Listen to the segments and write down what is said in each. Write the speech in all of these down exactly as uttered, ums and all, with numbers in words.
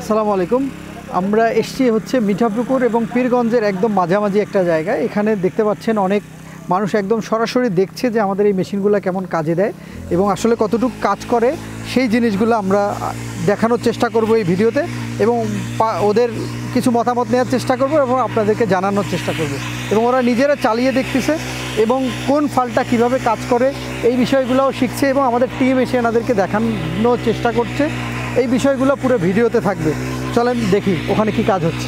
আসসালামু আলাইকুম। আমরা এসছি হচ্ছে মিঠাপুকুর এবং পীরগঞ্জের একদম মাঝামাঝি একটা জায়গায়। এখানে দেখতে পাচ্ছেন অনেক মানুষ একদম সরাসরি দেখছে যে আমাদের এই মেশিনগুলো কেমন কাজে দেয় এবং আসলে কতটুকু কাজ করে সেই জিনিসগুলো আমরা দেখানোর চেষ্টা করব এই ভিডিওতে এবং ওদের কিছু মতামত নেওয়ার চেষ্টা করব এবং আপনাদেরকে জানানোর চেষ্টা করব এবং ওরা নিজেরা চালিয়ে দেখতেছে এবং কোন ফালটা কিভাবে কাজ করে এই বিষয়গুলোও শিখছে এবং আমাদের টিম এসে এনাদেরকে দেখানোর চেষ্টা করছে। এই বিষয়গুলো পুরো ভিডিওতে থাকবে। চলেন দেখি ওখানে কি কাজ হচ্ছে।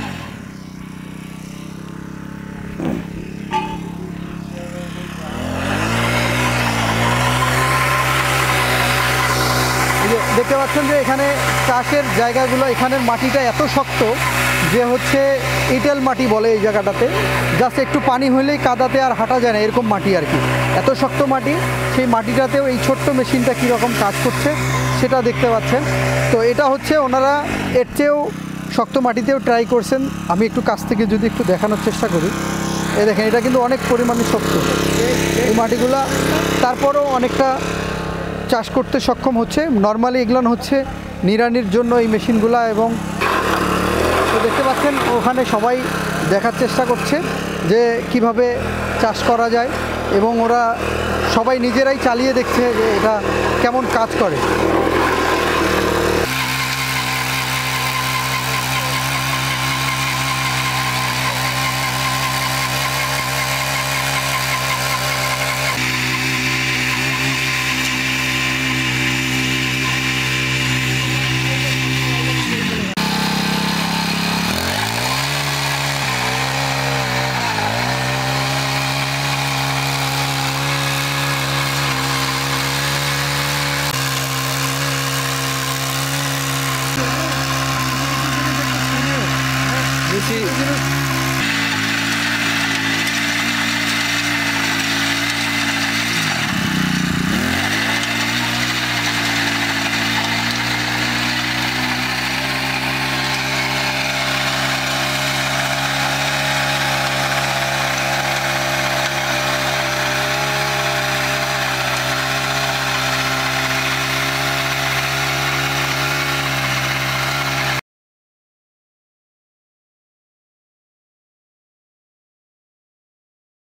দেখতে পাচ্ছেন যে এখানে চাষের জায়গাগুলো, এখানের মাটিটা এত শক্ত যে হচ্ছে ইটেল মাটি বলে এই জায়গাটাতে। জাস্ট একটু পানি হলেই কাদাতে আর হাঁটা যায় না, এরকম মাটি আর কি। এত শক্ত মাটি, সেই মাটিটাতেও এই ছোট্ট মেশিনটা কীরকম কাজ করছে সেটা দেখতে পাচ্ছেন। তো এটা হচ্ছে ওনারা এর চেয়েও শক্ত মাটিতেও ট্রাই করছেন। আমি একটু কাছ থেকে যদি একটু দেখানোর চেষ্টা করি, এই দেখেন এটা কিন্তু অনেক পরিমাণে শক্ত এই মাটিগুলা, তারপরেও অনেকটা চাষ করতে সক্ষম হচ্ছে। নর্মালি এগুলো হচ্ছে নিড়ানির জন্য এই মেশিনগুলা। এবং দেখতে পাচ্ছেন ওখানে সবাই দেখার চেষ্টা করছে যে কিভাবে চাষ করা যায় এবং ওরা সবাই নিজেরাই চালিয়ে দেখছে যে এটা কেমন কাজ করে। বেশি